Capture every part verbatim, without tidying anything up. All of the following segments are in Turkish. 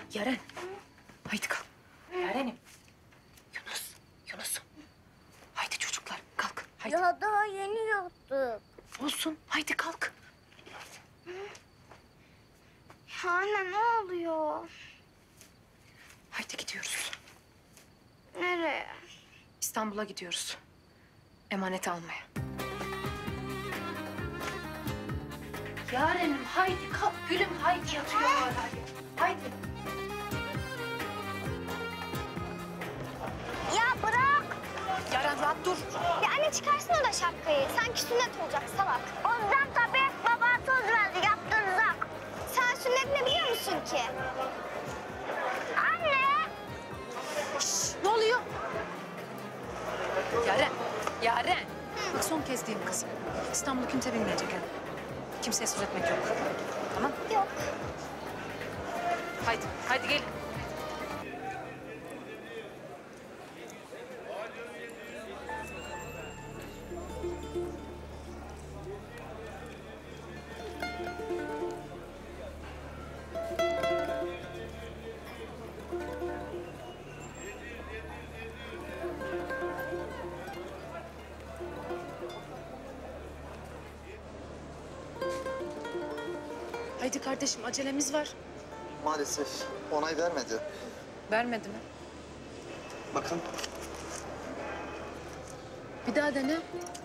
Yaren. Haydi kalk. Yaren'im. Yunus. Yunus. Haydi çocuklar kalk. Haydi. Ya daha yeni yattık. Olsun. Haydi kalk. Ya anne ne oluyor? Haydi gidiyoruz. Nereye? İstanbul'a gidiyoruz. Emanet almaya. Yaren'im haydi kalk gülüm haydi yatıyor hala. Haydi. Ya bırak. Yaren rahat dur. Ya anne çıkarsana da şapkayı. Sanki sünnet olacak salak. Olacak tabii. Baba söz verdi yaptıracak. Sen sünnet ne biliyor musun ki? Anne. Şşş, ne oluyor? Yaren. Yaren. Bak son kez diyeyim kızım. İstanbul'u kimse bilmeyecek ha. Kimseye söz etmek yok. Tamam? Yok. Haydi, haydi gelin. Haydi kardeşim acelemiz var. Maalesef onay vermedi. Vermedi mi? Bakın. Bir daha dene.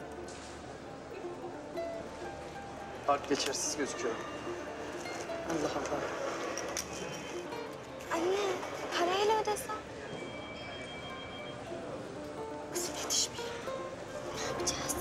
Kart geçersiz gözüküyor. Allah Allah. Anne parayla ödesem. Kızım yetişmiyor. Ne yapacağız?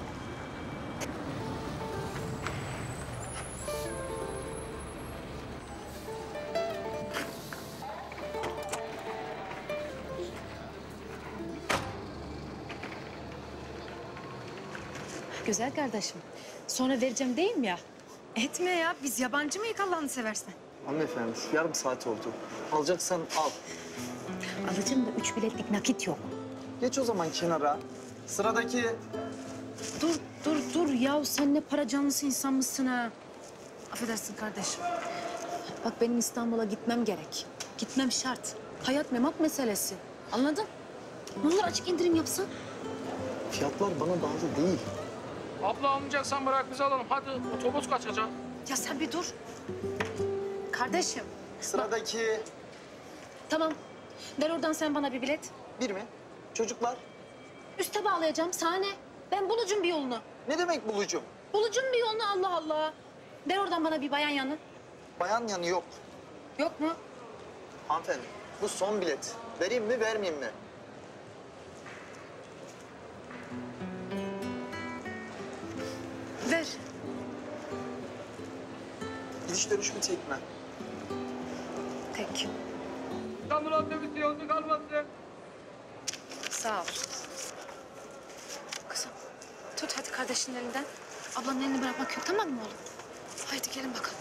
Güzel kardeşim. Sonra vereceğim değil mi ya? Etme ya. Biz yabancı mıyız Allah'ını seversen? Hanımefendi yarım saat oldu. Alacaksan al. Alacağım da üç biletlik nakit yok. Geç o zaman kenara. Sıradaki... Dur, dur, dur. Ya sen ne para canlısı insan mısın ha? Affedersin kardeşim. Bak benim İstanbul'a gitmem gerek. Gitmem şart. Hayat memat meselesi. Anladın? Ne olur açık indirim yapsan. Fiyatlar bana bağlı değil. Abla almayacaksan bırak biz alalım. Hadi otobüs kaçacak. Ya sen bir dur. Kardeşim. Sıradaki... Tamam. Ver oradan sen bana bir bilet. Bir mi? Çocuklar. Üste bağlayacağım. Sahne. Ben bulucum bir yolunu. Ne demek bulucum? Bulucum bir yolunu Allah Allah. Ver oradan bana bir bayan yanı. Bayan yanı yok. Yok mu? Hanımefendi bu son bilet. Vereyim mi vermeyeyim mi? Ver. Gidiş dönüş mü tek mi? Tek. İstanbul otobüsü yolcu kalmasın. Sağ ol. Kızım tut hadi kardeşinin elinden. Ablanın elini bırakmak yok tamam mı oğlum? Haydi gelin bakalım.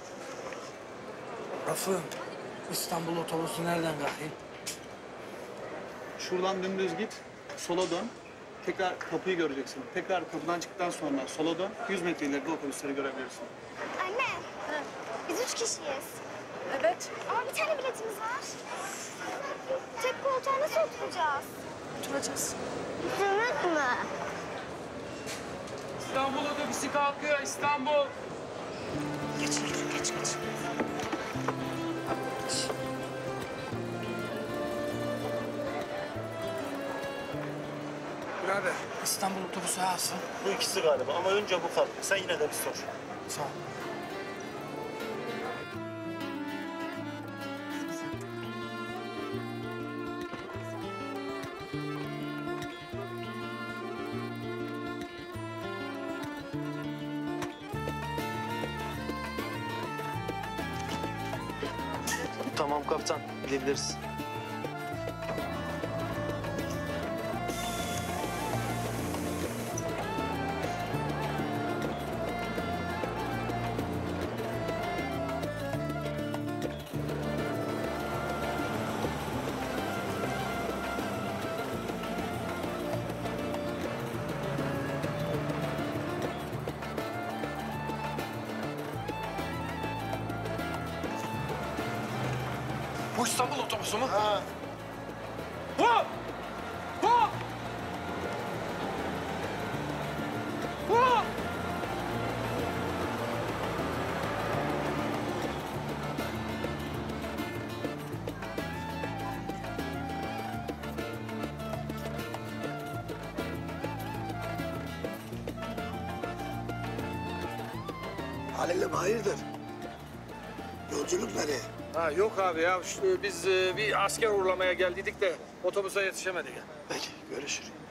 Rafı, İstanbul otobüsü nereden kalkayım? Şuradan dümdüz git, sola dön. Tekrar kapıyı göreceksin. Tekrar kapıdan çıktıktan sonra sola dön. yüz metre ileride otobüsleri görebilirsin. Anne. Biz üç kişiyiz. Evet. Ama bir tane biletimiz var. Tek koltuğa nasıl oturacağız? Oturacağız. Sünnet mü? İstanbul otobüsü kalkıyor, İstanbul. Geç yürü geç geç. Geç. Birader, İstanbul otobüsü alsın. Bu ikisi galiba ama önce bu kalk. Sen yine de bir sor. Sağ ol. Tamam kaptan, gidebiliriz. Bu İstanbul otobüsü mü? Ha. Bu! Bu! Bu! Halil'im hayırdır? Yolculuk nereye? Ha yok abi ya. Şu, biz e, bir asker uğurlamaya geldiydik de otobüse yetişemedik. Peki görüşürüz.